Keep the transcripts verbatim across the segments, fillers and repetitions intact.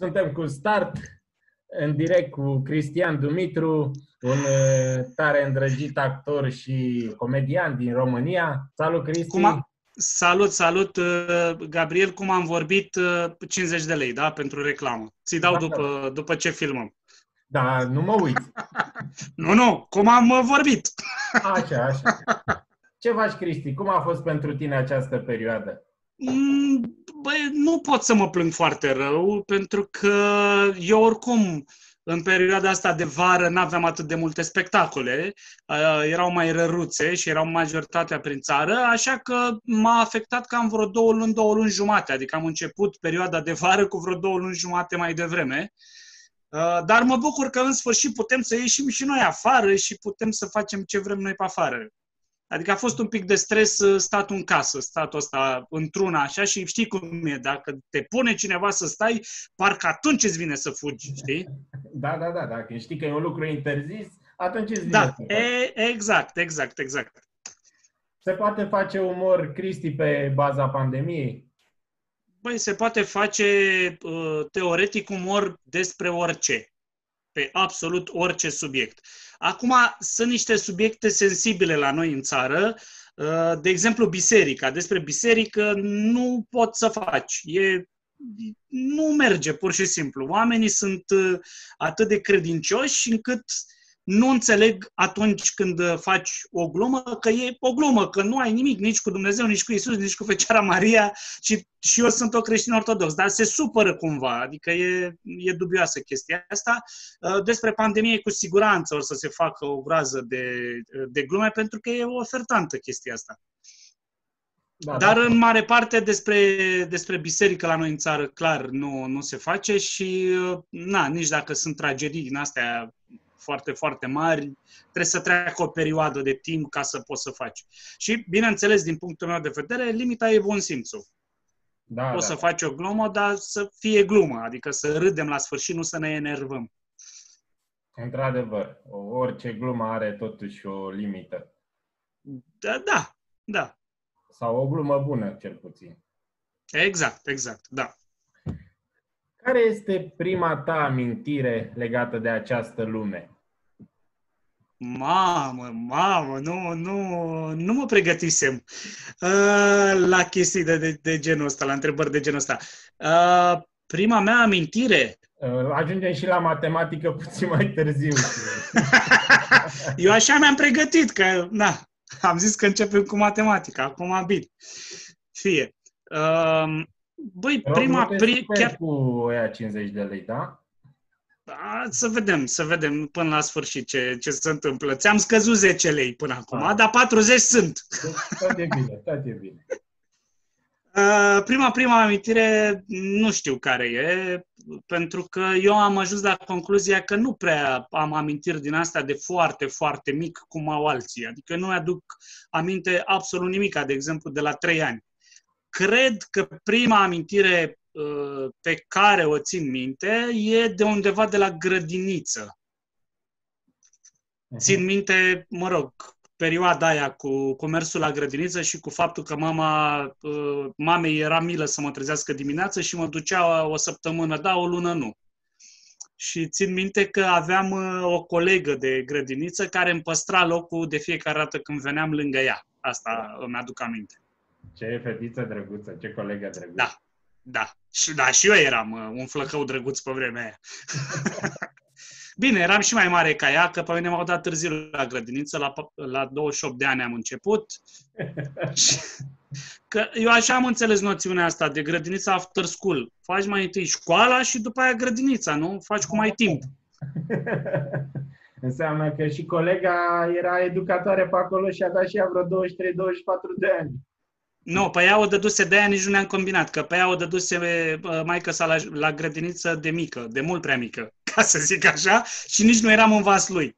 Suntem cu Start, în direct cu Cristian Dumitru, un uh, tare îndrăgit actor și comedian din România. Salut, Cristi! Cum a... Salut, salut, Gabriel, cum am vorbit, cincizeci de lei, da, pentru reclamă. Ți dau Da, după, da. după ce filmăm. Da, nu mă uiți. Nu, nu, cum am vorbit. Așa, așa. Ce faci, Cristi? Cum a fost pentru tine această perioadă? Băi, nu pot să mă plâng foarte rău, pentru că eu oricum, în perioada asta de vară, n-aveam atât de multe spectacole, erau mai răruțe și erau majoritatea prin țară, așa că m-a afectat cam vreo două luni, două luni jumate, adică am început perioada de vară cu vreo două luni jumate mai devreme. Dar mă bucur că în sfârșit putem să ieșim și noi afară și putem să facem ce vrem noi pe afară. Adică a fost un pic de stres statul în casă, statul ăsta într-una așa și știi cum e, dacă te pune cineva să stai, parcă atunci îți vine să fugi, știi? Da, da, da, dacă știi că e un lucru interzis, atunci îți vine da, să faci. E, exact, exact, exact. Se poate face umor, Cristi, pe baza pandemiei? Băi, se poate face uh, teoretic umor despre orice, pe absolut orice subiect. Acum, sunt niște subiecte sensibile la noi în țară, de exemplu, biserica. Despre biserică nu poți să faci. E, nu merge, pur și simplu. Oamenii sunt atât de credincioși încât nu înțeleg atunci când faci o glumă că e o glumă, că nu ai nimic nici cu Dumnezeu, nici cu Iisus, nici cu Fecioara Maria și, și eu sunt o creștin ortodox, dar se supără cumva, adică e, e dubioasă chestia asta. Despre pandemie cu siguranță o să se facă o groază de, de glume pentru că e o ofertantă chestia asta. Da, Dar da. În mare parte despre, despre biserică la noi în țară clar nu, nu se face și na, nici dacă sunt tragedii din astea foarte, foarte mari, trebuie să treacă o perioadă de timp ca să poți să faci. Și, bineînțeles, din punctul meu de vedere, limita e bun simțul. Da, Poți da. să faci o glumă, dar să fie glumă, adică să râdem la sfârșit, nu să ne enervăm. Într-adevăr, orice glumă are totuși o limită. Da, da, da. Sau o glumă bună, cel puțin. Exact, exact, da. Care este prima ta amintire legată de această lume? Mamă, mamă, nu, nu, nu mă pregătisem uh, la chestii de, de, de genul ăsta, la întrebări de genul ăsta. Uh, prima mea amintire... Uh, ajungem și la matematică puțin mai târziu. Eu așa mi-am pregătit, că na, am zis că începem cu matematica, acum bine. Fie. Uh, băi, prima... Pri, chiar... cu oia cincizeci de lei, da? Da, să vedem, să vedem până la sfârșit ce, ce se întâmplă. Ți-am scăzut zece lei până acum, ah. dar patruzeci sunt. Tot e bine, tot e bine. Uh, prima, prima amintire nu știu care e, pentru că eu am ajuns la concluzia că nu prea am amintiri din asta de foarte, foarte mic cum au alții. Adică nu mi-aduc aminte absolut nimic, de exemplu, de la trei ani. Cred că prima amintire pe care o țin minte e de undeva de la grădiniță. Uh-huh. Țin minte, mă rog, perioada aia cu, cu mersul la grădiniță și cu faptul că mama, mamei era milă să mă trezească dimineața și mă ducea o săptămână, da, o lună nu. Și țin minte că aveam o colegă de grădiniță care îmi păstra locul de fiecare dată când veneam lângă ea. Asta îmi aduc aminte. Ce fetiță drăguță, ce colegă drăguță. Da. Da, și, da, și eu eram uh, un flăcău drăguț pe vremea aia. Bine, eram și mai mare ca ea, că pe mine m-au dat târziu la grădiniță, la, la douăzeci și opt de ani am început. Că eu așa am înțeles noțiunea asta de grădiniță after school. Faci mai întâi școala și după aia grădinița, nu? Faci cum ai timp. Înseamnă că și colega era educatoare pe acolo și avea și ea vreo douăzeci și trei douăzeci și patru de ani. Nu, pe ea o dăduse de aia, nici nu ne-am combinat, că pe ea o dăduse maică-sa la, la grădiniță de mică, de mult prea mică, ca să zic așa, și nici nu eram în vas lui.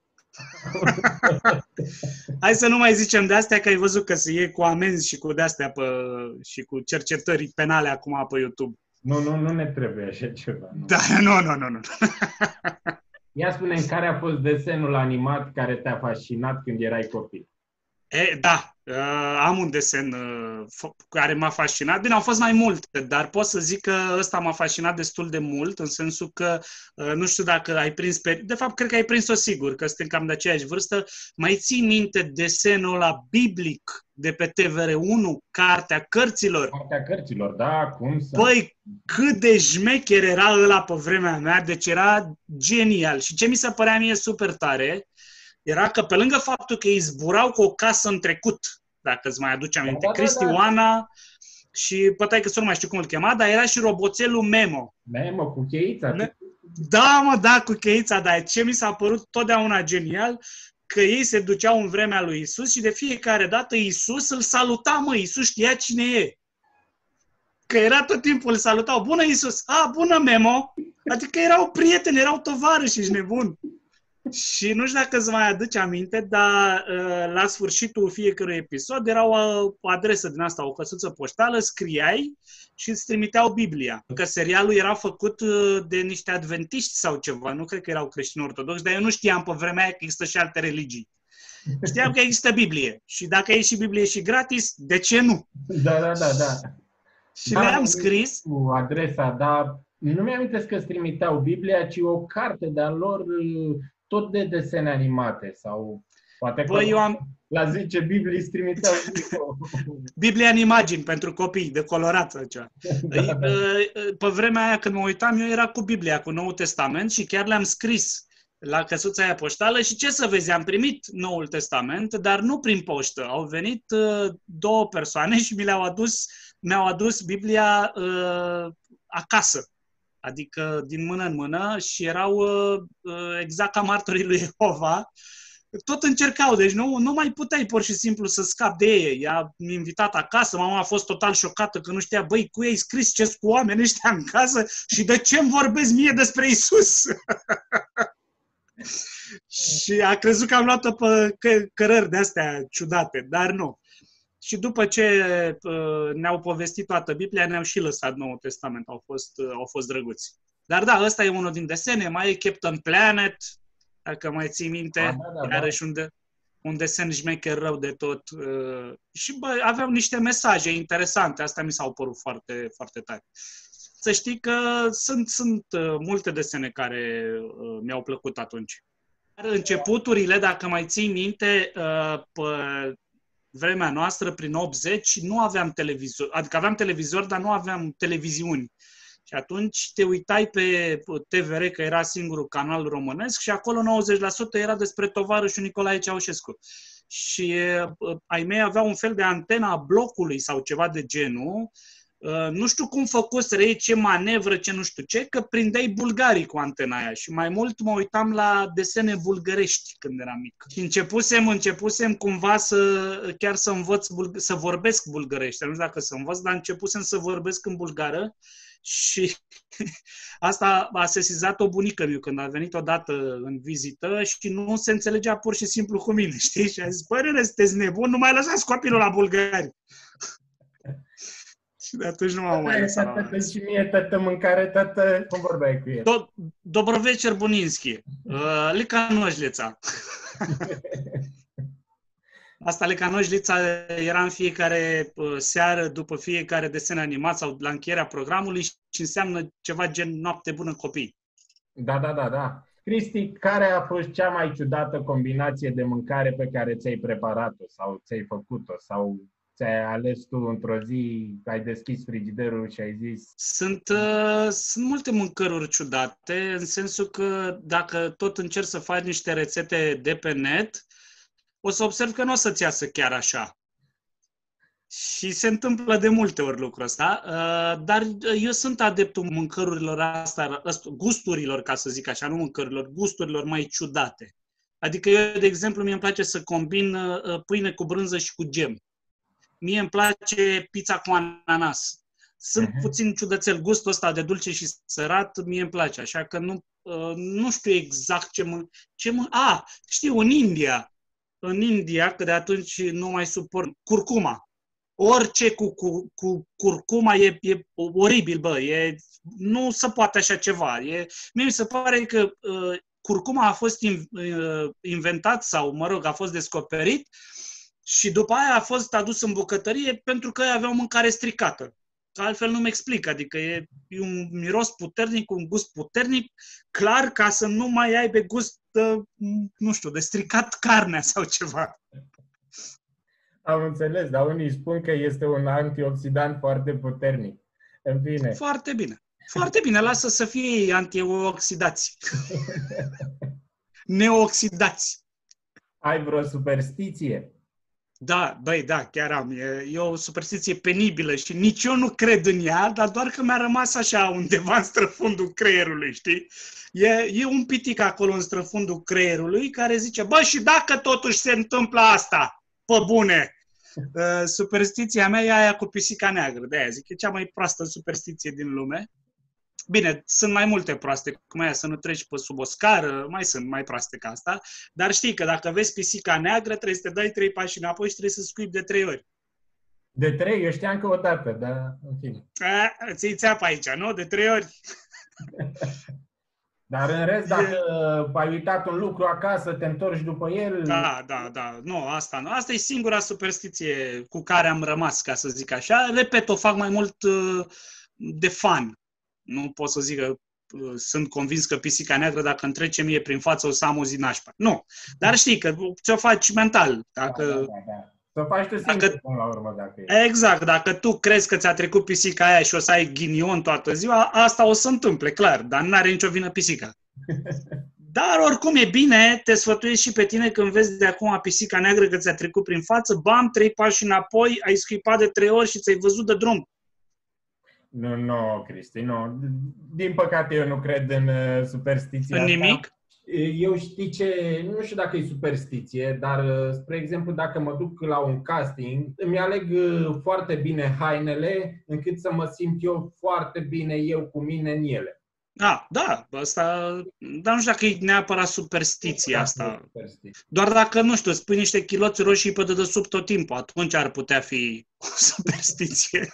Hai să nu mai zicem de astea, că ai văzut că se iei cu amenzi și cu de-astea pe, și cu cercetări penale acum pe YouTube. Nu, nu, nu ne trebuie așa ceva. Nu. Da, nu, nu, nu, nu. Ia spune-mi, care a fost desenul animat care te-a fascinat când erai copil? E, da, Uh, am un desen uh, care m-a fascinat. Bine, au fost mai multe, dar pot să zic că ăsta m-a fascinat destul de mult, în sensul că, uh, nu știu dacă ai prins pe... De fapt, cred că ai prins-o sigur, că suntem cam de aceeași vârstă. Mai ții minte desenul ăla biblic de pe T V R unu, Cartea Cărților? Cartea Cărților, da, cum să... Băi, cât de șmecher era ăla pe vremea mea, deci era genial. Și ce mi se părea mie super tare era că pe lângă faptul că ei zburau cu o casă în trecut, dacă îți mai aduce aminte, da, da, Cristi da. Oana și pătai că nu mai știu cum îl chema, dar era și roboțelul Memo. Memo, cu cheița. Me- da, mă, da, cu cheița, dar ce mi s-a părut totdeauna genial, că ei se duceau în vremea lui Isus și de fiecare dată Isus îl saluta, mă, Isus știa cine e. Că era tot timpul, îl salutau, bună Isus, a, bună Memo, adică erau prieteni, erau tovarăși, ești nebun. Și nu știu dacă îți mai aduce aminte, dar uh, la sfârșitul fiecărui episod era o, o adresă din asta, o căsuță poștală, scriai și îți trimiteau Biblia. Că serialul era făcut uh, de niște adventiști sau ceva, nu cred că erau creștini ortodoxi, dar eu nu știam pe vremea aia că există și alte religii. Știam că există Biblie și dacă e și Biblie și gratis, de ce nu? Da, da, da, da. Și da, le-am scris... Cu adresa, dar nu mi-am amintesc că îți trimiteau Biblia, ci o carte de-a lor tot de desene animate sau poate că Bă, eu am... la zece Biblii îți trimiteau Biblia în imagini pentru copii, de colorat sau ceva. Da. Pe vremea aia când mă uitam, eu era cu Biblia, cu Noul Testament și chiar le-am scris la căsuța aia poștală și ce să vezi, am primit Noul Testament, dar nu prin poștă. Au venit două persoane și mi le-au adus, mi-au adus Biblia uh, acasă. Adică din mână în mână și erau uh, exact ca martorii lui Jehova. Tot încercau, deci nu, nu mai puteai pur și simplu să scapi de ei. I-a invitat acasă, mama a fost total șocată că nu știa, băi, cu ei ai scris ce-s cu oameni ăștia în casă și de ce îmi vorbesc mie despre Isus? Și a crezut că am luat-o pe că- cărări de-astea ciudate, dar nu. Și după ce uh, ne-au povestit toată Biblia, ne-au și lăsat Noul Testament, au fost, uh, au fost drăguți. Dar da, ăsta e unul din desene, mai e Captain Planet, dacă mai ții minte, ah, da, da, iarăși un, de, un desen șmecher rău de tot. Uh, și bă, aveau niște mesaje interesante, astea mi s-au părut foarte, foarte tare. Să știi că sunt, sunt uh, multe desene care uh, mi-au plăcut atunci. Dar începuturile, dacă mai ții minte, uh, pe vremea noastră, prin optzeci, nu aveam televizor, adică aveam televizor, dar nu aveam televiziuni. Și atunci te uitai pe T V R, că era singurul canal românesc, și acolo nouăzeci la sută era despre tovarășul Nicolae Ceaușescu. Și uh, ai mei aveau un fel de antena a blocului sau ceva de genul. Uh, nu știu cum făcuseră ei, ce manevră, ce nu știu ce, că prindeai bulgarii cu antena aia. Și mai mult mă uitam la desene bulgărești când eram mic. Și începusem, începusem cumva să chiar să învăț, bulg- să vorbesc bulgărești. Nu știu dacă să învăț, dar începusem să vorbesc în bulgară. Și asta a sesizat o bunică miu când a venit odată în vizită și nu se înțelegea pur și simplu cu mine, știi? Și a zis, bă, nene, sunteți nebun, nu mai lăsați copilul la bulgari. Și de atunci nu m-am mai lăsat. Tată, și mie, tată, mâncare, tată, cum vorbeai cu el? Do- Dobrovecer Buninski, uh, Lica Noșlița. Asta Lica Noșlița era în fiecare uh, seară, după fiecare desen animat sau la încheierea programului și înseamnă ceva gen noapte bună copii. Da, da, da, da. Cristi, care a fost cea mai ciudată combinație de mâncare pe care ți-ai preparat-o sau ți-ai făcut-o sau ți-ai ales tu într-o zi, ai deschis frigiderul și ai zis... Sunt, uh, sunt multe mâncăruri ciudate, în sensul că dacă tot încerci să faci niște rețete de pe net, o să observ că nu o să-ți iasă chiar așa. Și se întâmplă de multe ori lucrul ăsta, uh, dar eu sunt adeptul mâncărurilor astea, gusturilor, ca să zic așa, nu mâncărurilor, gusturilor mai ciudate. Adică eu, de exemplu, mie îmi place să combin uh, pâine cu brânză și cu gem. Mie îmi place pizza cu ananas. Sunt uh-huh. puțin ciudățel, gustul ăsta de dulce și sărat, mie îmi place, așa că nu, uh, nu știu exact ce mă... Ce mă a, știu, în India, în India, că de atunci nu mai suport, curcuma. Orice cu, cu, cu curcuma e, e oribil, bă, e, nu se poate așa ceva. E, mie mi se pare că uh, curcuma a fost in, uh, inventat sau, mă rog, a fost descoperit Și după aia a fost adus în bucătărie pentru că aveau mâncare stricată. Că altfel nu-mi explic, adică e, e un miros puternic, un gust puternic, clar ca să nu mai aibă gust, de, nu știu, de stricat carnea sau ceva. Am înțeles, dar unii spun că este un antioxidant foarte puternic. În fine. Foarte bine. Foarte bine, lasă să fie antioxidați. Neoxidați. Ai vreo superstiție? Da, băi, da, chiar am. E, e o superstiție penibilă și nici eu nu cred în ea, dar doar că mi-a rămas așa undeva în străfundul creierului, știi? E, e un pitic acolo în străfundul creierului care zice, bă, și dacă totuși se întâmplă asta, pe bune, uh, superstiția mea e aia cu pisica neagră, de aia zic, e cea mai proastă superstiție din lume. Bine, sunt mai multe proaste, cum aia să nu treci pe sub o scară, mai sunt mai proaste ca asta, dar știi că dacă vezi pisica neagră, trebuie să te dai trei pași înapoi și trebuie să scuipi de trei ori. De trei? Eu știam că o dată, dar în fine. A, ți-i țeapă aici, nu? De trei ori. Dar în rest, dacă ai uitat un lucru acasă, te întorci după el... Da, da, da. Nu, asta nu. Asta e singura superstiție cu care am rămas, ca să zic așa. Repet, o fac mai mult uh, de fan. Nu pot să zic că uh, sunt convins că pisica neagră, dacă îmi trece mie prin față, o să am o zi nașpa. Nu. Dar știi că ți-o faci mental. Dacă... Da, da, da, da. Să faci tu singur, dacă... până la urmă, dacă e. Exact. Dacă tu crezi că ți-a trecut pisica aia și o să ai ghinion toată ziua, asta o să întâmple, clar. Dar n-are nicio vină pisica. Dar oricum e bine, te sfătuiesc și pe tine când vezi de acum pisica neagră că ți-a trecut prin față, bam, trei pași înapoi, ai scuipat de trei ori și ți-ai văzut de drum. Nu, nu, Cristi, nu. Din păcate eu nu cred în uh, superstiția În nimic? Eu știi ce, nu știu dacă e superstiție, dar, spre exemplu, dacă mă duc la un casting, îmi aleg foarte bine hainele, încât să mă simt eu foarte bine eu cu mine în ele. Ah, da, asta, dar nu știu dacă e neapărat superstiția asta. Doar dacă, nu știu, spui niște chiloți roșii pe dedesubt tot timpul, atunci ar putea fi o superstiție.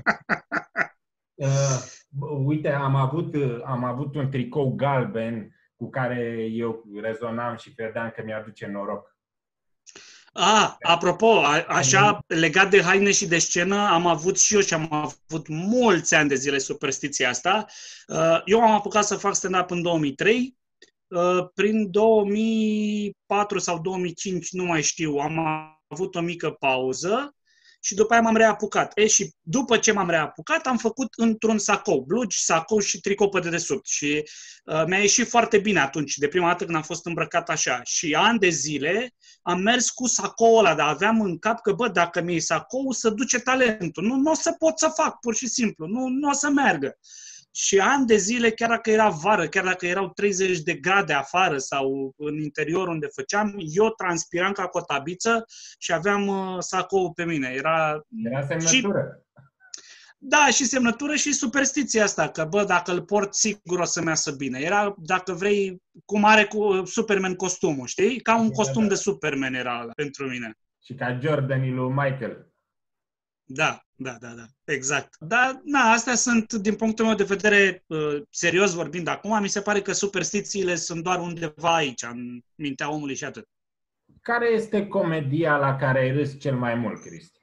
uh, uite, am avut, am avut un tricou galben cu care eu rezonam și credeam că mi-aduce noroc. Ah, apropo, a, așa, legat de haine și de scenă, am avut și eu și am avut mulți ani de zile superstiția asta. Eu am apucat să fac stand-up în două mii trei. Prin două mii patru sau două mii cinci, nu mai știu, am avut o mică pauză și după aia m-am reapucat. E, și după ce m-am reapucat, am făcut într-un sacou, blugi, sacou și tricou pe dedesubt. Și uh, mi-a ieșit foarte bine atunci, de prima dată când am fost îmbrăcat așa. Și ani de zile am mers cu sacoul ăla, dar aveam în cap că, bă, dacă mi-e sacou, să duce talentul. Nu, nu o să pot să fac, pur și simplu. Nu, nu o să meargă. Și ani de zile, chiar dacă era vară, chiar dacă erau treizeci de grade afară sau în interior unde făceam, eu transpiram ca cotabiță și aveam uh, sacou pe mine. Era, era semnătură. Și, da, și semnătură și superstiția asta, că bă, dacă îl port, sigur o să measă bine. Era, dacă vrei, cum are cu Superman costumul, știi? Ca un costum de Superman era ăla pentru mine. Și ca Jordan lui Michael. Da, da, da, da, exact. Dar, na, astea sunt, din punctul meu de vedere, uh, serios vorbind acum, mi se pare că superstițiile sunt doar undeva aici, în mintea omului și atât. Care este comedia la care ai râs cel mai mult, Cristi?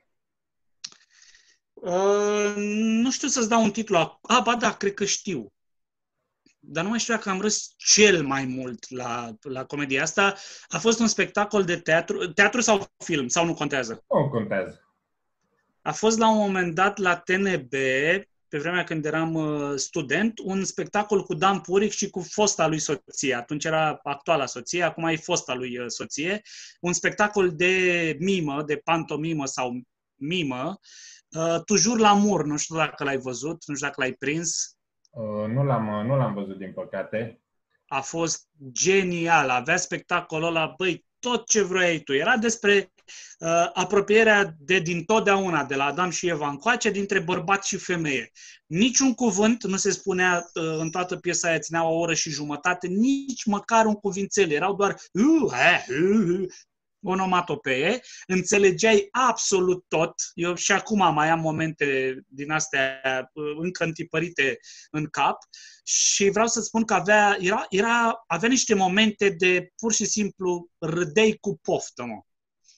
Uh, nu știu să-ți dau un titlu. Ah, ba da, cred că știu. Dar nu mai știu dacă am râs cel mai mult la, la comedia asta. A fost un spectacol de teatru, teatru sau film, sau nu contează? Nu contează. A fost la un moment dat la T N B, pe vremea când eram uh, student, un spectacol cu Dan Puric și cu fosta lui soție. Atunci era actuala soție, acum e fosta lui uh, soție. Un spectacol de mimă, de pantomimă sau mimă, uh, Toujours l'amour, nu știu dacă l-ai văzut, nu știu dacă l-ai prins. Uh, nu l-am, nu l-am văzut, din păcate. A fost genial, avea spectacolul ăla, băi, tot ce vroiai tu. Era despre uh, apropierea de din totdeauna, de la Adam și Eva încoace, dintre bărbat și femeie. Niciun cuvânt nu se spunea uh, în toată piesa aia, ținea o oră și jumătate, nici măcar un cuvințel. Erau doar uh, uh, uh, onomatopee, înțelegeai absolut tot. Eu și acum mai am momente din astea uh, încă întipărite în cap și vreau să spun că avea, era, era, avea niște momente de pur și simplu râdei cu poftă, mă.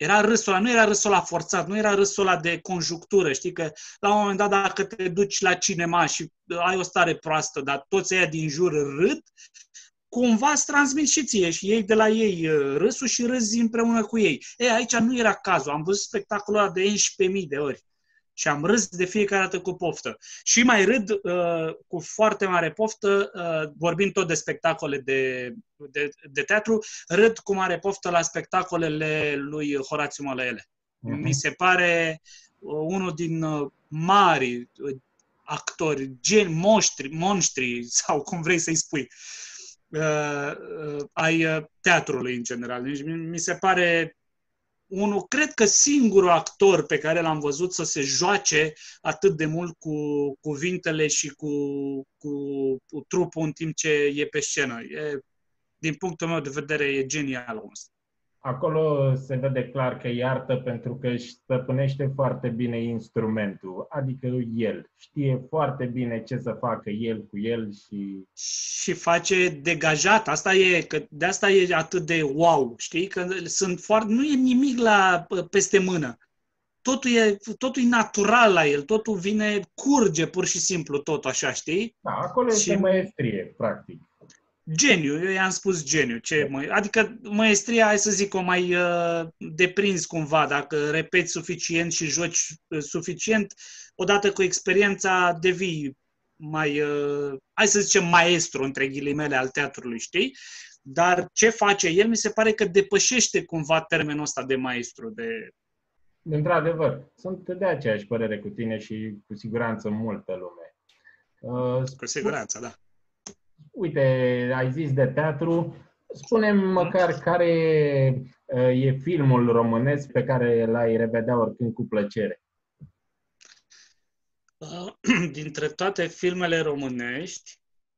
Era râsul ăla, nu era râsul ăla forțat, nu era râsul ăla de conjunctură, știi că la un moment dat dacă te duci la cinema și ai o stare proastă, dar toți ăia din jur râd, cumva îți transmit și ție și ei de la ei râsul și râzi împreună cu ei. E, aici nu era cazul, am văzut spectacolul ăla de unsprezece mii de ori și am râs de fiecare dată cu poftă. Și mai râd uh, cu foarte mare poftă, uh, vorbind tot de spectacole de, de, de teatru, râd cu mare poftă la spectacolele lui Horațiu Mălăele. Uh-huh. Mi se pare uh, unul din uh, mari uh, actori, geni, monștri, monștri, sau cum vrei să-i spui, uh, uh, ai uh, teatrului în general. Deci mi se pare unul, cred că singurul actor pe care l-am văzut să se joace atât de mult cu cuvintele și cu, cu, cu trupul în timp ce e pe scenă. E, din punctul meu de vedere, e genial omul ăsta. Acolo se vede clar că e artă pentru că își stăpânește foarte bine instrumentul, adică el știe foarte bine ce să facă el cu el și... Și face degajat, asta e, că de asta e atât de wow, știi? Că sunt foarte, nu e nimic la peste mână. Totul e, totul e natural la el, totul vine, curge pur și simplu, tot așa, știi? Da, acolo și... este maestrie, practic. Geniu, eu i-am spus geniu. Ce, mă, adică maestria, hai să zic, o mai uh, deprinzi cumva. Dacă repeți suficient și joci uh, suficient, odată cu experiența devii mai, uh, hai să zicem, maestru, între ghilimele, al teatrului, știi? Dar ce face el, mi se pare că depășește cumva termenul ăsta de maestru. De... Într-adevăr, sunt de aceeași părere cu tine și cu siguranță multă lume. Uh, cu siguranță, da. Uite, ai zis de teatru, spune-mi măcar care e filmul românesc pe care l-ai revedea oricând cu plăcere. Dintre toate filmele românești,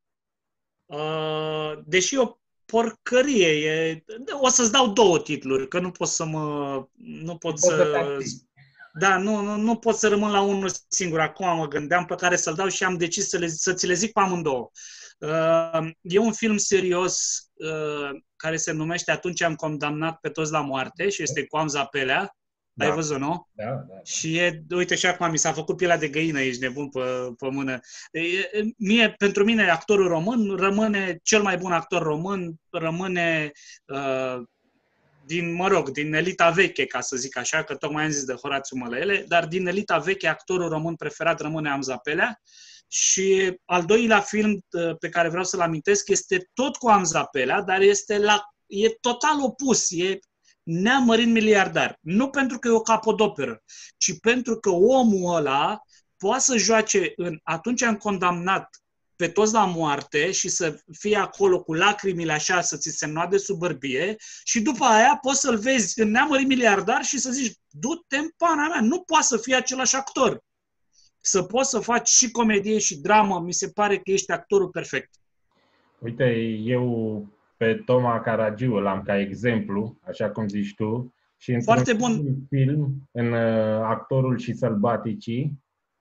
deși o porcărie e... O să-ți dau două titluri, că nu pot să mă... Nu pot să... Da, nu, nu, nu pot să rămân la unul singur. Acum mă gândeam pe care să-l dau și am decis să, le, să ți le zic pe amândouă. Uh, e un film serios uh, care se numește Atunci am condamnat pe toți la moarte și este cu Amza Pelea. Da. Ai văzut, nu? Da, da, da. Și e, uite, și acum mi s-a făcut pielea de găină, ești nebun pe, pe mână. E, mie, pentru mine, actorul român rămâne cel mai bun actor român, rămâne uh, din, mă rog, din elita veche, ca să zic așa, că tocmai am zis de Horațiu Mălăele, dar din elita veche, actorul român preferat rămâne Amza Pelea. Și al doilea film pe care vreau să-l amintesc este tot cu Amza Pelea, dar este la, e total opus, e Neamărin miliardar. Nu pentru că e o capodoperă, ci pentru că omul ăla poate să joace în Atunci am condamnat pe toți la moarte și să fie acolo cu lacrimile așa, să ți se înnoade sub bărbie și după aia poți să-l vezi în Neamărin miliardar și să zici, du-te în pana mea, nu poate să fie același actor. Să poți să faci și comedie și dramă, mi se pare că ești actorul perfect. Uite, eu pe Toma Caragiu l-am ca exemplu, așa cum zici tu, și într-un bun. film, în uh, Actorul și Sălbaticii,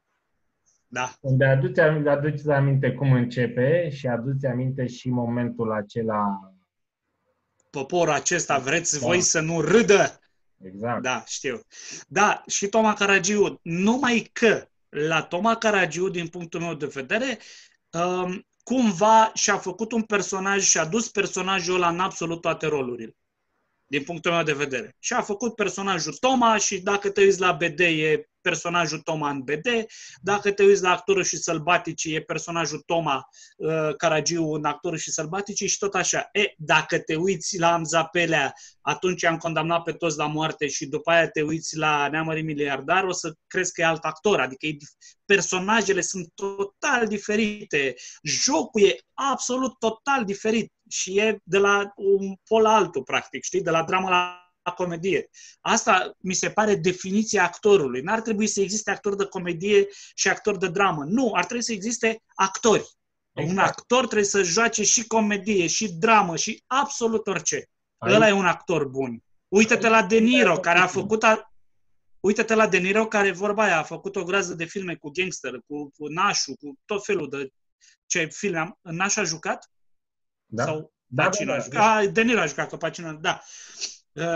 da. unde aduci, aduci aminte cum începe și aduci aminte și momentul acela. Poporul acesta vreți da. voi să nu râdă. Exact. Da, știu. Da, și Toma Caragiu, numai că la Toma Caragiu, din punctul meu de vedere, um, cumva și-a făcut un personaj și a dus personajul ăla în absolut toate rolurile. Din punctul meu de vedere. Și a făcut personajul Toma și dacă te uiți la B D e personajul Toma în B D, dacă te uiți la Actorul și Sălbaticii e personajul Toma uh, Caragiu în Actorul și Sălbaticii și tot așa. E, dacă te uiți la Amza Pelea, atunci am condamnat pe toți la moarte și după aia te uiți la Neamărin miliardar, o să crezi că e alt actor. Adică e, personajele sunt total diferite. Jocul e absolut total diferit și e de la un pol la altul, practic, știi? De la dramă la la comedie. Asta mi se pare definiția actorului. N-ar trebui să existe actor de comedie și actor de dramă. Nu, ar trebui să existe actori. Exact. Un actor trebuie să joace și comedie, și dramă, și absolut orice. Aici. Ăla e un actor bun. Uită-te la De Niro, care a făcut... A... Uită-te la De Niro, care, vorba aia, a făcut o groază de filme cu gangster, cu, cu Nașu, cu tot felul de... Ce film? Nașu a jucat? Da. Sau da, Pacino da, da, a jucat? Da. A, De Niro a jucat, că Pacino... Da. Uh,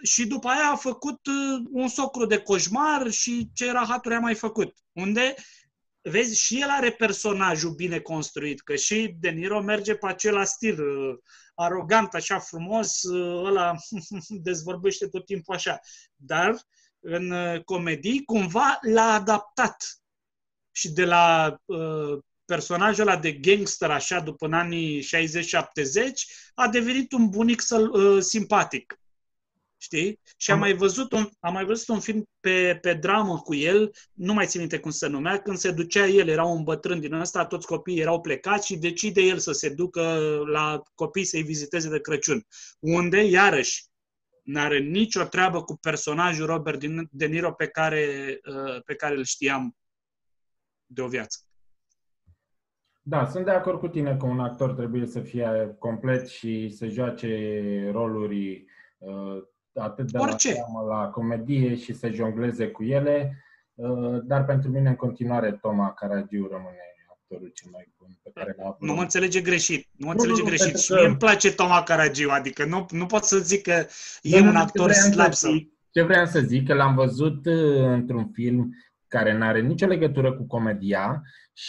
și după aia a făcut uh, Un socru de coșmar și ce rahaturi a mai făcut. Unde, vezi, și el are personajul bine construit, că și De Niro merge pe acela stil, uh, arogant, așa frumos, uh, ăla dezvorbește tot timpul așa. Dar în uh, comedii, cumva l-a adaptat. Și de la uh, personajul ăla de gangster, așa, după în anii șaizeci șaptezeci, a devenit un bunic uh, simpatic. Știi? Și am mai văzut un, am mai văzut un film pe, pe dramă cu el, nu mai țin minte cum se numea, când se ducea el, era un bătrân din ăsta, toți copiii erau plecați și decide el să se ducă la copii să-i viziteze de Crăciun. Unde, iarăși, n-are nicio treabă cu personajul Robert De Niro pe care, pe care îl știam de o viață. Da, sunt de acord cu tine că un actor trebuie să fie complet și să joace roluri uh, atât de Orice. la dramă la comedie și să jongleze cu ele, uh, dar pentru mine în continuare Toma Caragiu rămâne actorul cel mai bun pe care l-a avut. Nu mă înțelege greșit. Nu mă nu, înțelege nu, greșit. Și că... mie îmi place Toma Caragiu, adică nu, nu pot să zic că e nu, un actor slab. Să... Ce vreau să zic, că l-am văzut uh, într-un film care nu are nicio legătură cu comedia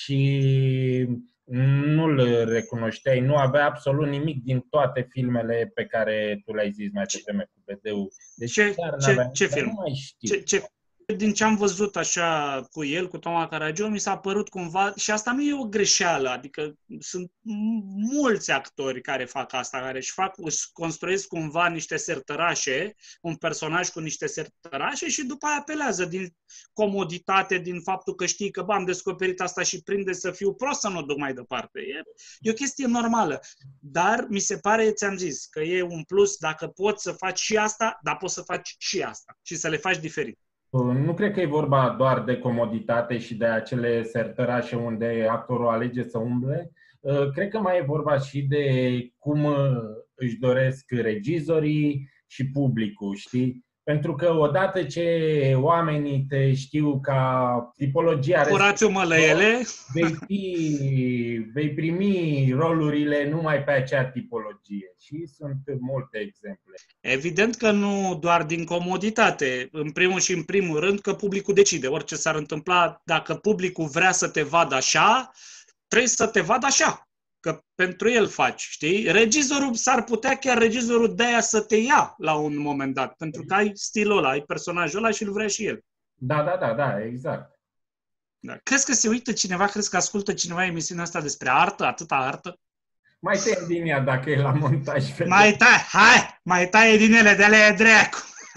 și nu-l recunoșteai, nu avea absolut nimic din toate filmele pe care tu le-ai zis mai devreme cu B D-ul. Deci ce, ce, ce film? Nu mai știu. Ce, ce, din ce am văzut așa cu el, cu Toma Caragiu, mi s-a părut cumva, și asta nu e o greșeală, adică sunt mulți actori care fac asta, care își, fac, își construiesc cumva niște sertărașe, un personaj cu niște sertărașe și după aia apelează din comoditate, din faptul că știi că bă, am descoperit asta și prinde să fiu prost să nu o duc mai departe. E, e o chestie normală, dar mi se pare, ți-am zis, că e un plus dacă poți să faci și asta, dar poți să faci și asta și să le faci diferit. Nu cred că e vorba doar de comoditate și de acele sertărașe unde actorul alege să umble. Cred că mai e vorba și de cum își doresc regizorii și publicul, știi? Pentru că odată ce oamenii te știu ca tipologia Curațiu mălăiele, vei, fi, vei primi rolurile numai pe acea tipologie și sunt multe exemple. Evident că nu doar din comoditate, în primul și în primul rând că publicul decide orice s-ar întâmpla. Dacă publicul vrea să te vadă așa, trebuie să te vadă așa, că pentru el faci, știi? Regizorul s-ar putea chiar regizorul de aia să te ia la un moment dat, pentru că ai stilul ăla, ai personajul ăla și îl vrea și el. Da, da, da, da, exact. Da. Crezi că se uită cineva, crezi că ascultă cineva emisiunea asta despre artă, atâta artă? Mai taie din ea dacă e la montaj. Mai taie, hai, mai taie din ele, de alea e dreacu.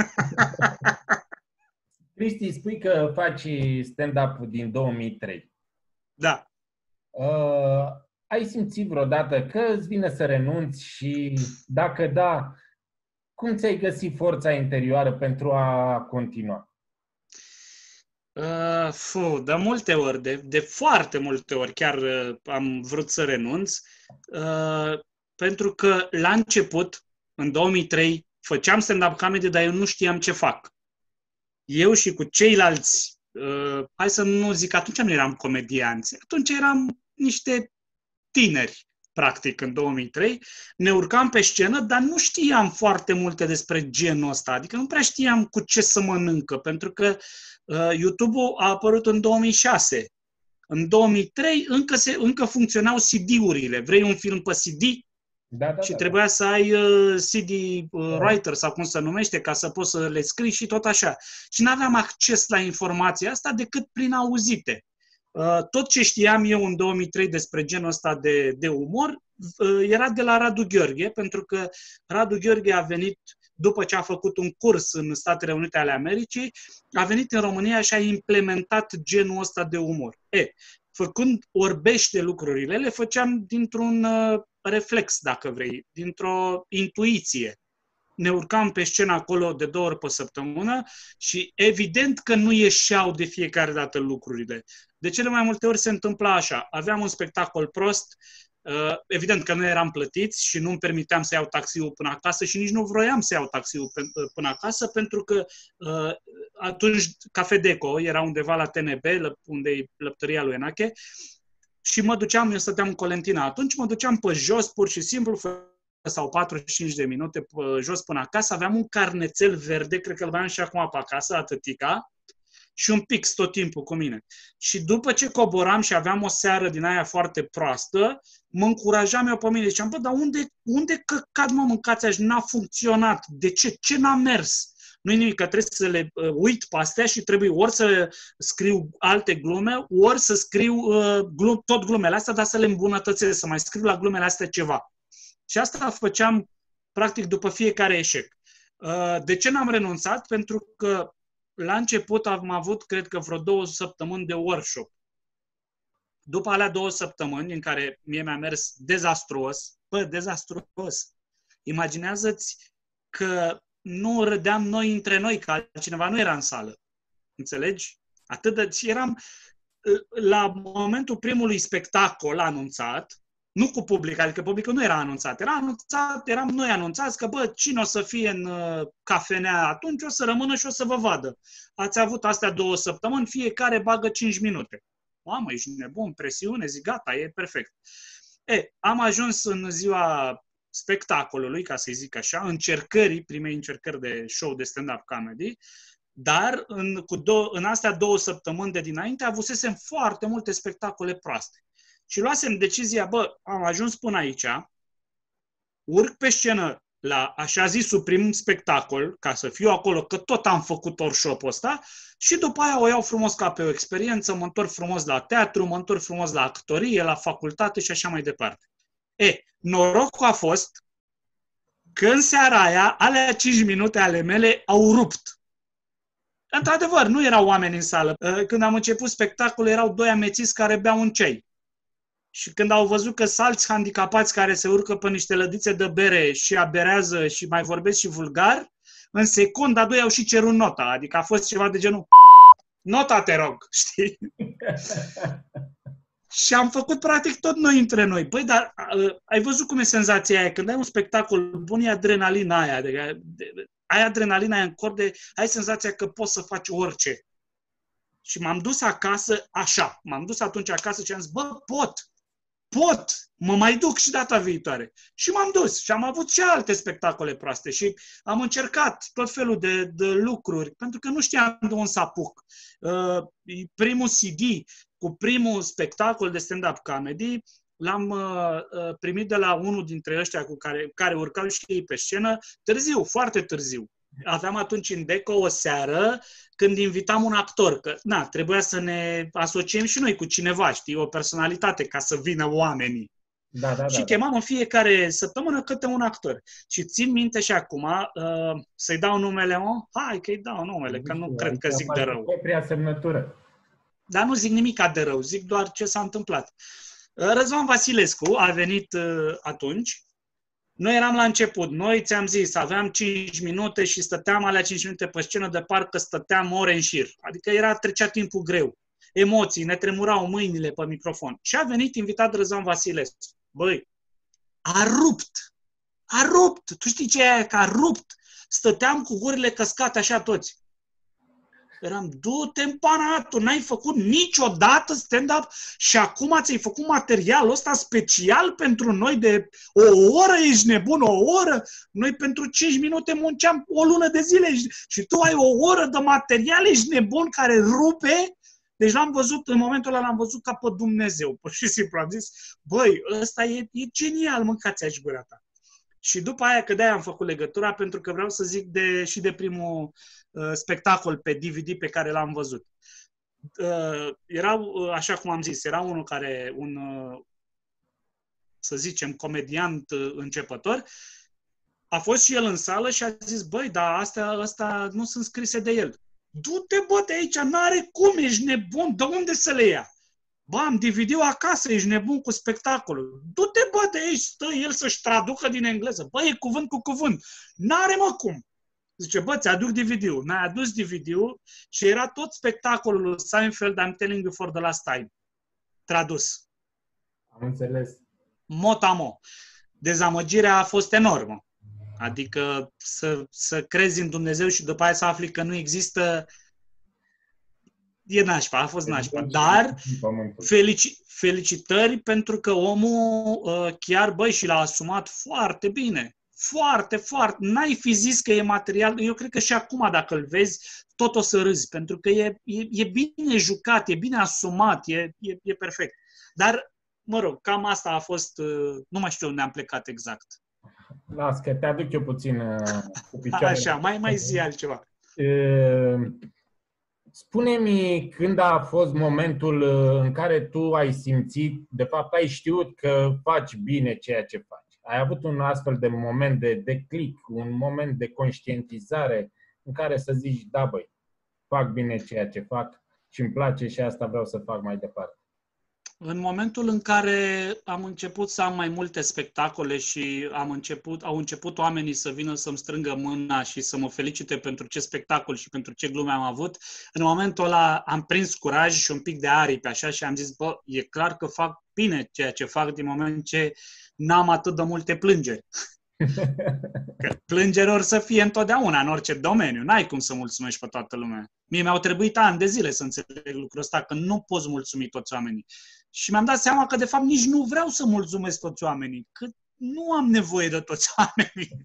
Cristi, spui că faci stand-up din două mii trei. Da. Uh, ai simțit vreodată că îți vine să renunți și dacă da, cum ți-ai găsit forța interioară pentru a continua? Uh, fu, de multe ori, de, de foarte multe ori chiar uh, am vrut să renunț, uh, pentru că la început, în două mii trei, făceam stand-up comedy, dar eu nu știam ce fac. Eu și cu ceilalți, uh, hai să nu zic, atunci nu eram comedianți, atunci eram niște tineri, practic, în două mii trei, ne urcam pe scenă, dar nu știam foarte multe despre genul ăsta, adică nu prea știam cu ce să mănâncă, pentru că uh, YouTube-ul a apărut în două mii șase. În două mii trei încă, se, încă funcționau C D-urile. Vrei un film pe C D? Da, da, și da, trebuia da. să ai uh, C D uh, writer sau cum se numește, ca să poți să le scrii și tot așa. Și nu aveam acces la informația asta decât prin auzite. Uh, tot ce știam eu în două mii trei despre genul ăsta de, de umor uh, era de la Radu Gheorghe, pentru că Radu Gheorghe a venit, după ce a făcut un curs în Statele Unite ale Americii, a venit în România și a implementat genul ăsta de umor. E, făcând orbește lucrurile, le făceam dintr-un uh, reflex, dacă vrei, dintr-o intuiție. Ne urcam pe scenă acolo de două ori pe săptămână și evident că nu ieșeau de fiecare dată lucrurile. De cele mai multe ori se întâmpla așa. Aveam un spectacol prost, uh, evident că nu eram plătiți și nu îmi permiteam să iau taxiul până acasă și nici nu vroiam să iau taxiul până acasă, pentru că uh, atunci Cafe Deco era undeva la T N B, unde e lăptăria lui Enache, și mă duceam, eu stăteam în Colentina atunci, mă duceam pe jos, pur și simplu, sau patruzeci și cinci de minute pe jos până acasă, aveam un carnețel verde, cred că îl aveam și acum pe acasă, atâtica, și un pix tot timpul cu mine. Și după ce coboram și aveam o seară din aia foarte proastă, mă încurajam eu pe mine. Ziceam, bă, dar unde, unde căcat mă mâncați și n-a funcționat? De ce? Ce n-a mers? Nu-i nimic, că trebuie să le uh, uit pe astea și trebuie ori să scriu alte glume, ori să scriu uh, glum, tot glumele astea, dar să le îmbunătățesc, să mai scriu la glumele astea ceva. Și asta făceam, practic, după fiecare eșec. Uh, de ce n-am renunțat? Pentru că la început am avut, cred că, vreo două săptămâni de workshop. După alea două săptămâni, în care mie mi-a mers dezastruos, bă, dezastruos. Imaginează-ți că nu râdeam noi între noi, că altcineva nu era în sală. Înțelegi? Atât de... Și eram la momentul primului spectacol anunțat, nu cu public, adică publicul nu era anunțat, era anunțat, eram noi anunțați că, bă, cine o să fie în uh, cafenea atunci o să rămână și o să vă vadă. Ați avut astea două săptămâni, fiecare bagă cinci minute. Mamă, ești nebun, presiune, zic, gata, e perfect. E, am ajuns în ziua spectacolului, ca să-i zic așa, încercării, primei încercări de show de stand-up comedy, dar în, cu două, în astea două săptămâni de dinainte avusesem foarte multe spectacole proaste. Și luasem decizia, bă, am ajuns până aici, urc pe scenă la așa zisul prim spectacol, ca să fiu acolo, că tot am făcut workshop-ul ăsta, și după aia o iau frumos ca pe o experiență, mă întorc frumos la teatru, mă întorc frumos la actorie, la facultate și așa mai departe. E, norocul a fost că în seara aia, alea cinci minute ale mele au rupt. Într-adevăr, nu erau oameni în sală. Când am început spectacolul, erau doi amețiți care beau un ceai. Și când au văzut că sunt alți handicapați care se urcă pe niște lădițe de bere și aberează și mai vorbesc și vulgar, în secunda doi au și cerut nota. Adică a fost ceva de genul nota, te rog, știi? Și am făcut practic tot noi între noi. Păi, dar uh, ai văzut cum e senzația aia? Când ai un spectacol bun, e adrenalina aia. Adică, de, de, ai adrenalina aia în corp, de, ai senzația că poți să faci orice. Și m-am dus acasă așa. M-am dus atunci acasă și am zis, bă, pot! Pot! Mă mai duc și data viitoare. Și m-am dus și am avut și alte spectacole proaste și am încercat tot felul de, de lucruri, pentru că nu știam de unde să apuc. Uh, primul C D cu primul spectacol de stand-up comedy l-am uh, primit de la unul dintre ăștia cu care, care urcau și ei pe scenă, târziu, foarte târziu. Aveam atunci în Deco o seară când invitam un actor, că na, trebuia să ne asociem și noi cu cineva, știi, o personalitate ca să vină oamenii. Da, da, și da, chemam în fiecare săptămână câte un actor. Și țin minte și acum uh, să-i dau numele, mă? Hai că-i dau numele, că nu cred că zic de rău. Propria semnătură. Dar nu zic nimic de rău, zic doar ce s-a întâmplat. Răzvan Vasilescu a venit uh, atunci. Noi eram la început. Noi, ți-am zis, aveam cinci minute și stăteam alea cinci minute pe scenă de parcă stăteam ore în șir. Adică era, trecea timpul greu. Emoții, ne tremurau mâinile pe microfon. Și a venit invitat Răzvan Vasilescu. Băi, a rupt! A rupt! Tu știi ce e aia? Că a rupt! Stăteam cu gurile căscate așa toți. Eram, du-te în panatul, n-ai făcut niciodată stand-up și acum ți-ai făcut materialul ăsta special pentru noi de o oră, ești nebun, o oră? Noi pentru cinci minute munceam o lună de zile și tu ai o oră de material, ești nebun, care rupe? Deci l-am văzut, în momentul ăla l-am văzut ca pe Dumnezeu, pur și simplu. Am zis, băi, ăsta e, e genial, mâncați-aș gura ta. Și după aia, că de-aia am făcut legătura, pentru că vreau să zic de, și de primul uh, spectacol pe D V D pe care l-am văzut. Uh, era, uh, așa cum am zis, era unul care, un, uh, să zicem, comediant uh, începător, a fost și el în sală și a zis, băi, dar astea, astea nu sunt scrise de el. Du-te, bă, de aici, n-are cum, ești nebun, de unde să le ia? Bă, am D V D-ul acasă, ești nebun cu spectacolul. Du-te, bă, de aici, stă el să-și traducă din engleză. Bă, e cuvânt cu cuvânt. N-are, mă, cum. Zice, bă, ți-aduc D V D-ul. Mi-a adus D V D-ul și era tot spectacolul lui Seinfeld, I'm telling you for the last time. Tradus. Am înțeles. Mot-a-mo. Dezamăgirea a fost enormă. Adică să, să crezi în Dumnezeu și după aia să afli că nu există e nașpa, a fost nașpa. Dar felici, felicitări pentru că omul uh, chiar, băi, și l-a asumat foarte bine. Foarte, foarte. N-ai fi zis că e material. Eu cred că și acum, dacă îl vezi, tot o să râzi, pentru că e, e, e bine jucat, e bine asumat, e, e, e perfect. Dar, mă rog, cam asta a fost, uh, nu mai știu unde am plecat exact. Las că te aduc eu puțin uh, cu picioarele. Așa, mai, mai zi altceva. Uh, spune-mi când a fost momentul în care tu ai simțit, de fapt ai știut că faci bine ceea ce faci. Ai avut un astfel de moment de, de click, un moment de conștientizare în care să zici, da băi, fac bine ceea ce fac și îmi place și asta vreau să fac mai departe. În momentul în care am început să am mai multe spectacole și am început, au început oamenii să vină să-mi strângă mâna și să mă felicite pentru ce spectacol și pentru ce glume am avut, în momentul ăla am prins curaj și un pic de aripi așa și am zis, bă, e clar că fac bine ceea ce fac din moment ce n-am atât de multe plângeri. Că plângeri or să fie întotdeauna, în orice domeniu. N-ai cum să mulțumești pe toată lumea. Mie mi-au trebuit ani de zile să înțeleg lucrul ăsta, că nu poți mulțumi toți oamenii. Și mi-am dat seama că, de fapt, nici nu vreau să mulțumesc toți oamenii, că nu am nevoie de toți oamenii.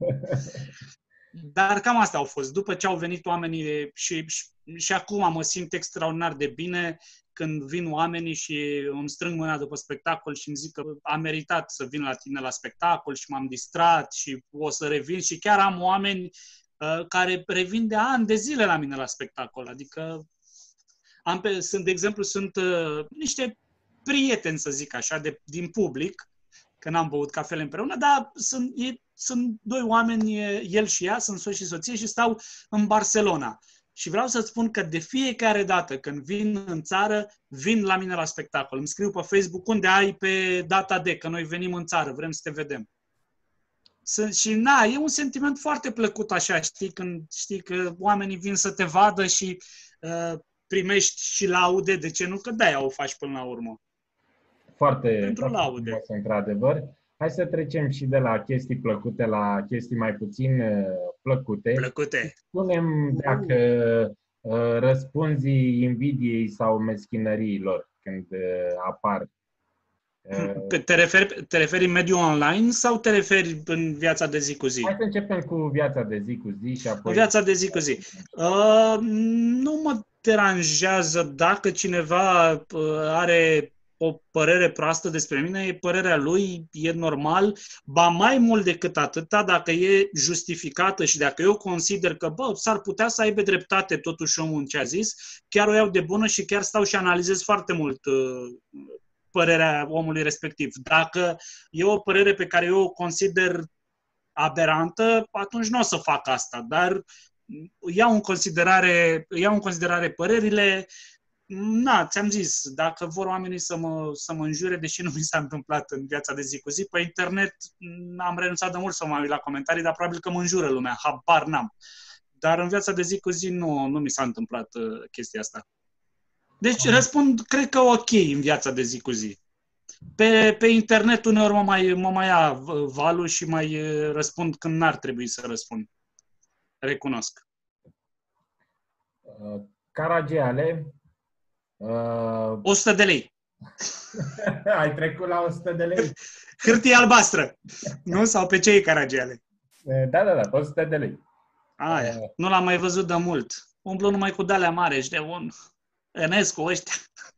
Dar cam asta au fost. După ce au venit oamenii și, și, și acum mă simt extraordinar de bine când vin oamenii și îmi strâng mâna după spectacol și îmi zic că am meritat să vin la tine la spectacol și m-am distrat și o să revin. Și chiar am oameni uh, care revin de ani de zile la mine la spectacol. Adică, am pe, sunt, de exemplu, sunt uh, niște prieteni, să zic așa, de, din public, că n-am băut cafele împreună, dar sunt, e, sunt doi oameni, el și ea, sunt soț și soție și stau în Barcelona. Și vreau să-ți spun că de fiecare dată când vin în țară, vin la mine la spectacol. Îmi scriu pe Facebook unde ai pe data de, că noi venim în țară, vrem să te vedem. Sunt, și na, e un sentiment foarte plăcut așa, știi, când știi că oamenii vin să te vadă și uh, primești și laude, de ce nu? Că de-aia o faci până la urmă. Foarte, Pentru foarte laude. frumos, într-adevăr. Hai să trecem și de la chestii plăcute la chestii mai puțin uh, plăcute. Plăcute. Spune-mi dacă uh, răspunzi invidiei sau meschinăriilor când uh, apar. Uh, te, referi, te referi în mediul online sau te referi în viața de zi cu zi? Hai să începem cu viața de zi cu zi și apoi... Viața de zi cu zi. Uh, nu mă deranjează dacă cineva uh, are o părere proastă despre mine, e părerea lui, e normal, ba mai mult decât atâta, dacă e justificată și dacă eu consider că, bă, s-ar putea să aibă dreptate totuși omul în ce a zis, chiar o iau de bună și chiar stau și analizez foarte mult uh, părerea omului respectiv. Dacă e o părere pe care eu o consider aberantă, atunci nu o să fac asta, dar iau în considerare, iau în considerare părerile. Na, ți-am zis, dacă vor oamenii să mă, să mă înjure, deși nu mi s-a întâmplat în viața de zi cu zi, pe internet am renunțat de mult să mă uit la comentarii, dar probabil că mă înjură lumea, habar n-am. Dar în viața de zi cu zi nu, nu mi s-a întâmplat uh, chestia asta. Deci răspund, cred că ok în viața de zi cu zi. Pe, pe internet uneori mă mai, mă mai ia valul și mai răspund când n-ar trebui să răspund. Recunosc. Uh, Caragiale. Uh... o sută de lei. Ai trecut la o sută de lei? Hârtie albastră. Nu? Sau pe ce e Caragiale? Da, da, da, o sută de lei. Aia. Uh... Nu l-am mai văzut de mult. Umblu numai cu de-alea mari și de un Enescu ăștia.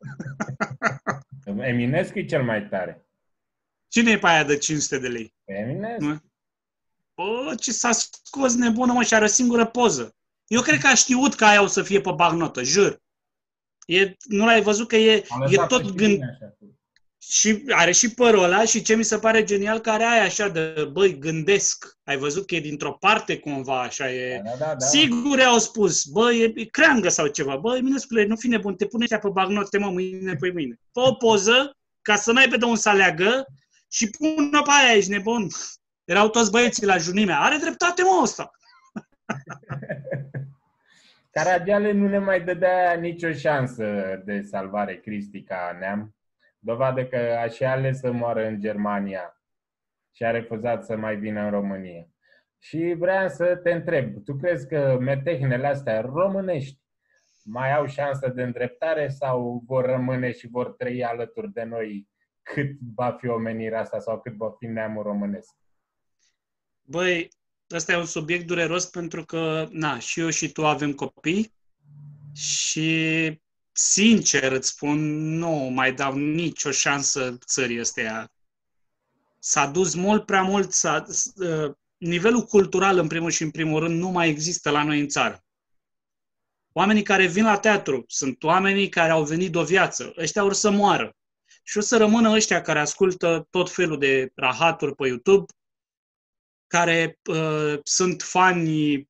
Eminescu e cel mai tare. Cine e pe aia de cinci sute de lei? Eminescu. Bă, ce s-a scos nebună, mă, și are o singură poză. Eu cred că a știut că aia o să fie pe bagnotă, jur. E, nu l-ai văzut că e, e tot gând... Și are și părul ăla și ce mi se pare genial că are aia așa de, băi, gândesc. Ai văzut că e dintr-o parte cumva, așa e. Da, da, da. Sigur au spus, băi, e, e creangă sau ceva. Băi, Eminescule, nu fi nebun, te pune ăștia pe bagnote, mă, mâine, păi mâine. Fă o poză, ca să n-ai pe de un să aleagă și pune pe aia, ești nebun. Erau toți băieții la junimea. Are dreptate, mă, ăsta. Caragiale nu ne mai dădea nicio șansă de salvare, Cristi, ca neam. Dovadă că a și ales să moară în Germania și a refuzat să mai vină în România. Și vreau să te întreb, tu crezi că metehnele astea românești mai au șansă de îndreptare sau vor rămâne și vor trăi alături de noi cât va fi omenirea asta sau cât va fi neamul românesc? Băi, ăsta e un subiect dureros pentru că, na, și eu și tu avem copii și, sincer îți spun, nu mai dau nicio șansă țării astea. S-a dus mult prea mult, s-a, uh, nivelul cultural, în primul și în primul rând, nu mai există la noi în țară. Oamenii care vin la teatru sunt oamenii care au venit de o viață. Ăștia or să moară. Și o să rămână ăștia care ascultă tot felul de rahaturi pe YouTube, care uh, sunt fani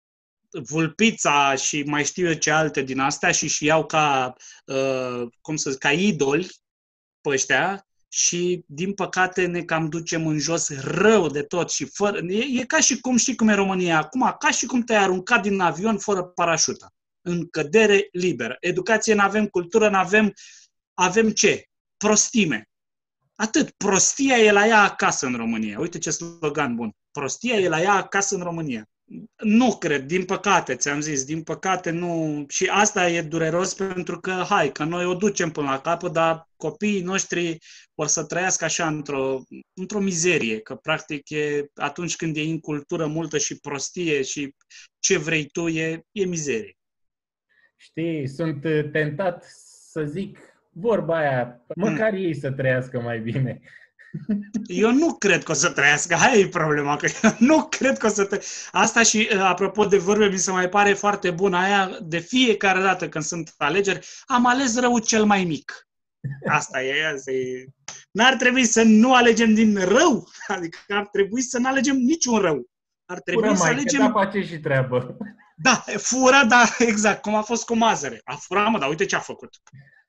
Vulpița și mai știu eu ce alte din astea și și iau ca, uh, cum să zic, ca idoli pe ăștia și, din păcate, ne cam ducem în jos rău de tot și fără... E, e ca și cum, știi cum e România acum, ca și cum te-ai aruncat din avion fără parașută, în cădere liberă. Educație n-avem, cultură n-avem, avem ce? Prostime. Atât. Prostia e la ea acasă în România. Uite ce slogan bun. Prostia e la ea acasă în România. Nu cred, din păcate, ți-am zis, din păcate nu... Și asta e dureros pentru că, hai, că noi o ducem până la capăt, dar copiii noștri vor să trăiască așa într-o, într-o mizerie, că practic e, atunci când e în cultură multă și prostie și ce vrei tu, e, e mizerie. Știi, sunt tentat să zic vorba aia, măcar mm. ei să trăiască mai bine. Eu nu cred că o să trăiască, aia e problema, că eu nu cred că o să trăiască. Asta și, apropo de vorbe, mi se mai pare foarte bună aia, de fiecare dată când sunt alegeri, am ales răul cel mai mic. Asta e, asta e. N-ar trebui să nu alegem din rău, adică ar trebui să nu alegem niciun rău. Ar trebui Fură, să mai, alegem... da, face și treabă. Da, fură, da, exact, cum a fost cu Mazăre. A furat, mă, dar uite ce a făcut.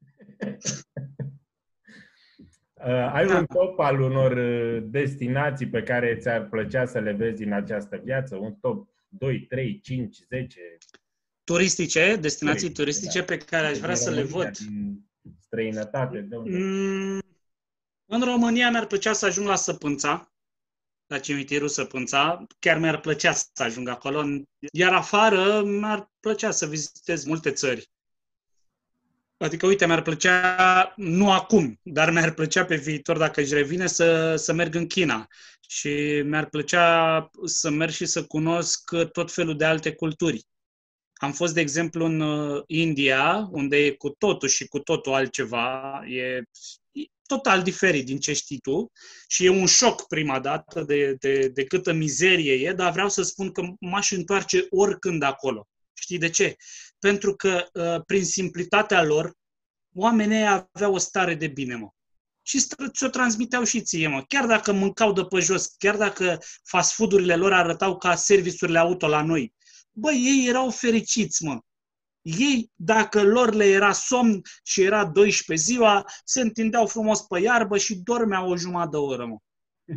Uh, ai da. un top al unor destinații pe care ți-ar plăcea să le vezi din această viață? Un top doi, trei, cinci, zece? Turistice, destinații turistice, turistice da. pe care aș vrea din să România, le văd. Din străinătate? De unde? Mm, în România mi-ar plăcea să ajung la Săpânța, la cimitirul Săpânța. Chiar mi-ar plăcea să ajung acolo. Iar afară mi-ar plăcea să vizitez multe țări. Adică, uite, mi-ar plăcea, nu acum, dar mi-ar plăcea pe viitor, dacă își revine, să, să merg în China. Și mi-ar plăcea să merg și să cunosc tot felul de alte culturi. Am fost, de exemplu, în India, unde e cu totul și cu totul altceva. E, e total diferit din ce știi tu. Și e un șoc prima dată de, de, de câtă mizerie e, dar vreau să spun că m-aș întoarce oricând acolo. Știi de ce? Pentru că, uh, prin simplitatea lor, oamenii aveau o stare de bine, mă. Și ți-o transmiteau și ție, mă. Chiar dacă mâncau de pe jos, chiar dacă fast food-urile lor arătau ca serviciurile auto la noi, băi, ei erau fericiți, mă. Ei, dacă lor le era somn și era douăsprezece ziua, se întindeau frumos pe iarbă și dormeau o jumătate de oră, mă.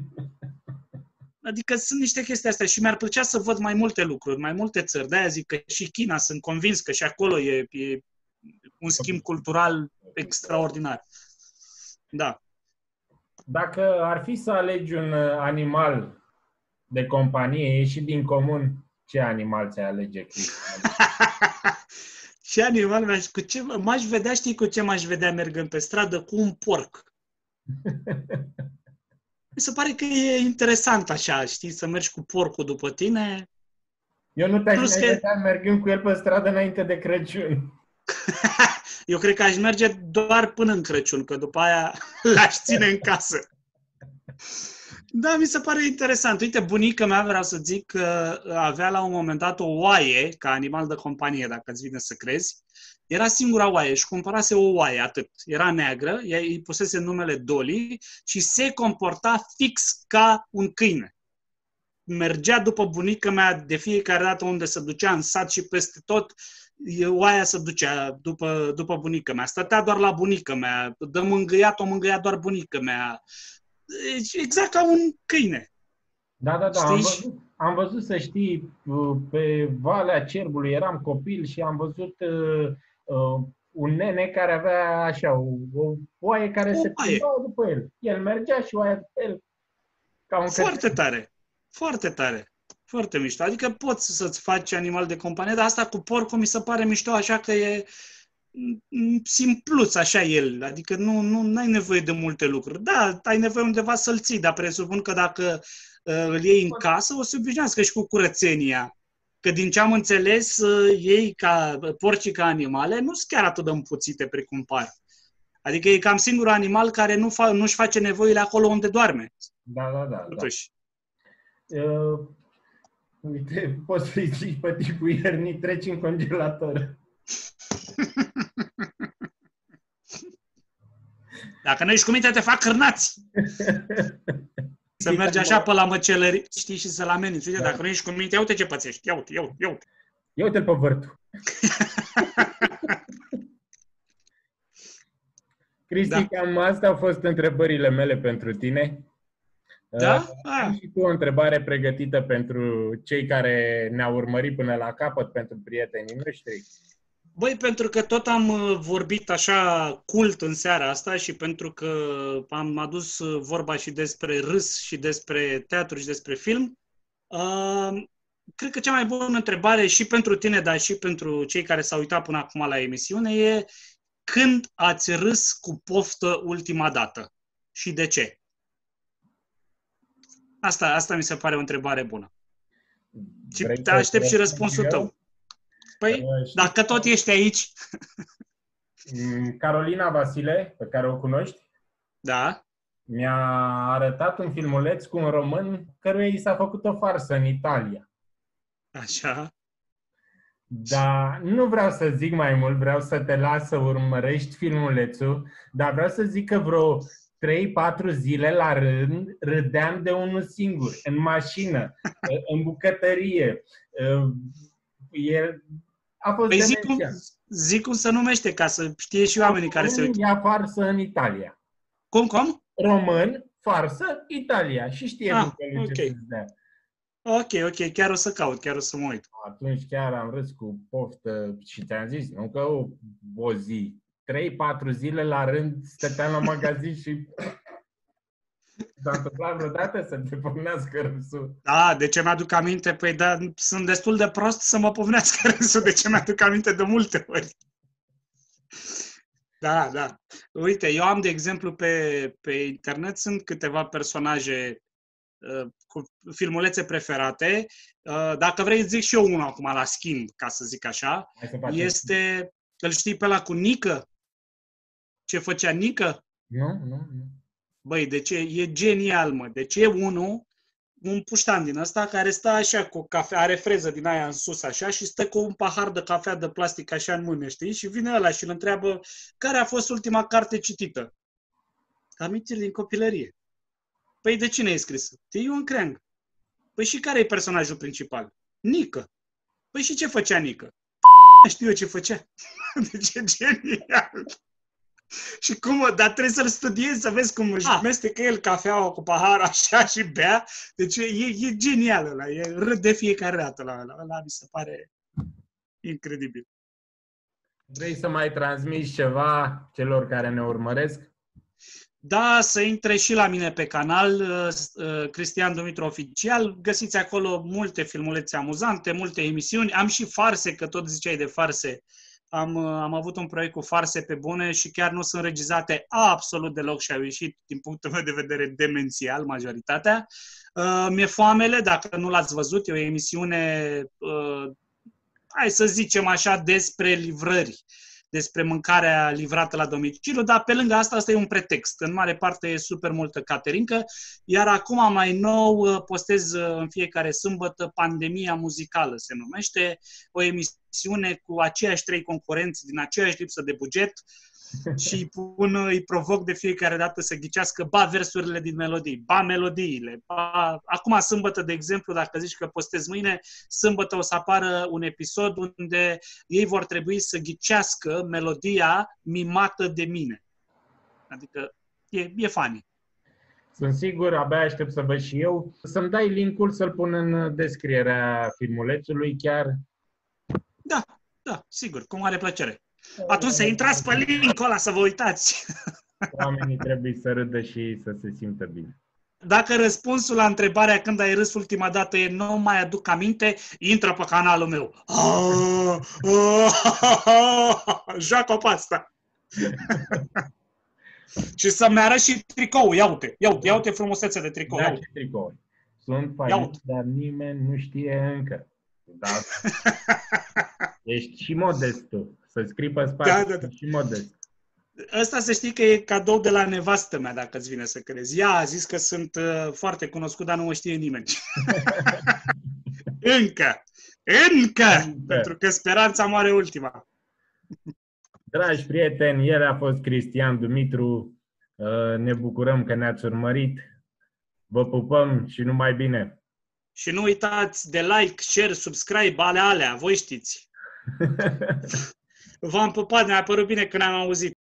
Adică sunt niște chestii astea și mi-ar plăcea să văd mai multe lucruri, mai multe țări. De-aia zic că și China, sunt convins că și acolo e, e un schimb cultural extraordinar. Da. Dacă ar fi să alegi un animal de companie, ieșit din comun, ce animal ți-ai alege, Cristian? Ce animal mi-aș... Cu ce m-aș vedea, știi cu ce m-aș vedea mergând pe stradă? Cu un porc. Mi se pare că e interesant așa, știi, să mergi cu porcul după tine. Eu nu te-aș Plus mai că... vedea mergând cu el pe stradă înainte de Crăciun. Eu cred că aș merge doar până în Crăciun, că după aia l-aș ține în casă. Da, mi se pare interesant. Uite, bunica mea, vreau să zic, că avea la un moment dat o oaie, ca animal de companie, dacă îți vine să crezi. Era singura oaie și cumpărase o oaie, atât. Era neagră, ea îi pusese numele Dolly și se comporta fix ca un câine. Mergea după bunica mea de fiecare dată unde se ducea în sat și peste tot, oaia se ducea după, după bunica mea. Stătea doar la bunica mea, de mângâiat, o mângâia doar bunica mea. Exact ca un câine. Da, da, da. Am văzut, am văzut, să știi, pe Valea Cerbului, eram copil și am văzut uh, uh, un nene care avea așa, o, o oaie care o se plimba după el. El mergea și oaia după el. Ca un Foarte cățel. Tare. Foarte tare. Foarte mișto. Adică poți să-ți faci animal de companie, dar asta cu porcul mi se pare mișto, așa că e simpluț așa el. Adică nu, nu ai nevoie de multe lucruri. Da, ai nevoie undeva să-l ții, dar presupun că dacă uh, îl iei în casă, o să obișnuiască și cu curățenia. Că din ce am înțeles, uh, ei ca porcii ca animale nu sunt chiar atât de împuțite precum par. Adică e cam singurul animal care nu fa- nu-și face nevoile acolo unde doarme. Da, da, da. Totuși. da. Uh, uite, poți să-i zici pe tipul iernii, treci în congelator. Dacă nu ești cu minte, te fac cârnați. Să mergi așa pe la măcelării, știi, și să-l ameninți. Uite, da. Dacă nu ești cu minte, ia uite ce pățești. Ia uite, ia uite, ia uite. Ia uite-l pe vârtul. Cristi, da. Cam astea au fost întrebările mele pentru tine. Da? Uh, am și tu o întrebare pregătită pentru cei care ne-au urmărit până la capăt, pentru prietenii noștri. Băi, pentru că tot am vorbit așa cult în seara asta și pentru că am adus vorba și despre râs și despre teatru și despre film, uh, cred că cea mai bună întrebare și pentru tine, dar și pentru cei care s-au uitat până acum la emisiune e: când ați râs cu poftă ultima dată? Și de ce? Asta, asta mi se pare o întrebare bună. Și te aștept și răspunsul tău. Păi, uh, dacă tot ești aici... Carolina Vasile, pe care o cunoști, da. Mi-a arătat un filmuleț cu un român căruia i s-a făcut o farsă în Italia. Așa. Dar nu vreau să zic mai mult, vreau să te las să urmărești filmulețul, dar vreau să zic că vreo trei patru zile la rând râdeam de unul singur, în mașină, în bucătărie. E, a fost păi zic cum, zic cum se numește, ca să știe și oamenii care se uită. Ia farsă în Italia. Cum, cum? Român, farsă, Italia. Și știe ah, okay. ce să-ți dea. Ok, ok, chiar o să caut, chiar o să mă uit. Atunci chiar am râs cu poftă și ți-am zis, nu că o, o zi, trei patru zile la rând stăteam la magazin și s-a întâmplat vreodată să te pornească râsul. Da, de ce mi-aduc aminte? Păi da, sunt destul de prost să mă povnească râsul, de ce mi-aduc aminte de multe ori. Da, da. Uite, eu am, de exemplu, pe, pe internet sunt câteva personaje uh, cu filmulețe preferate. Uh, dacă vrei, zic și eu unul acum, la schimb, ca să zic așa. Este, îl știi pe ăla cu Nică? Ce făcea Nică? Nu, nu, nu. Băi, deci e, e genial, mă. Deci e unul, un puștan din ăsta, care stă așa cu cafea, are freză din aia în sus așa și stă cu un pahar de cafea de plastic așa în mână, știi? Și vine ăla și îl întreabă care a fost ultima carte citită. Amintiri din copilărie. Păi de cine e scrisă? De Ioan Creang. Păi și care e personajul principal? Nică. Păi și ce făcea Nică? Știu eu ce făcea. Deci e genial. Și cum, dar trebuie să-l studiezi, să vezi cum își mestecă el cafeaua cu pahar așa și bea. Deci e, e genial ăla, e râd de fiecare dată la ăla. Ăla mi se pare incredibil. Vrei să mai transmiți ceva celor care ne urmăresc? Da, să intre și la mine pe canal, Cristian Dumitru Oficial. Găsiți acolo multe filmulețe amuzante, multe emisiuni. Am și farse, că tot ziceai de farse. Am, am avut un proiect cu farse pe bune și chiar nu sunt regizate absolut deloc și au ieșit, din punctul meu de vedere, demențial, majoritatea. Uh, Mi-e foamele, dacă nu l-ați văzut, e o emisiune, uh, hai să zicem așa, despre livrări, despre mâncarea livrată la domiciliu, dar pe lângă asta, asta e un pretext. În mare parte e super multă caterincă, iar acum mai nou postez în fiecare sâmbătă Pandemia Muzicală, se numește, o emisiune cu aceiași trei concurenți din aceeași lipsă de buget și îi, pun, îi provoc de fiecare dată să ghicească ba versurile din melodii, ba melodiile. Ba... Acum, sâmbătă, de exemplu, dacă zici că postez mâine, sâmbătă o să apară un episod unde ei vor trebui să ghicească melodia mimată de mine. Adică e, e funny. Sunt sigur, abia aștept să văd și eu. Să-mi dai link-ul să-l pun în descrierea filmulețului chiar. Da, da, sigur, cu mare plăcere. Atunci să intrați pe link-ul ăla să vă uitați. Oamenii trebuie să râdă și să se simtă bine. dacă răspunsul la întrebarea când ai râs ultima dată e nu mai aduc aminte, intră pe canalul meu. Joacă pe asta. Și să-mi arăți și tricou. Ia uite, ia uite, ia uite frumusețea de tricou. Da, ce tricouri. Sunt faine, dar nimeni nu știe încă. Da. Ești și modest tu. Să scrii pe spate, da, da, da. și modest. Ăsta să știi că e cadou de la nevastă mea, dacă îți vine să crezi. Ea a zis că sunt uh, foarte cunoscut, dar nu mă știe nimeni. Încă! Încă! Încă! Pentru că speranța moare ultima. Dragi prieteni, el a fost Cristian Dumitru. Ne bucurăm că ne-ați urmărit. Vă pupăm și numai bine! Și nu uitați de like, share, subscribe, alea, alea, voi știți. V-am pupat, ne-a părut bine că ne-am auzit.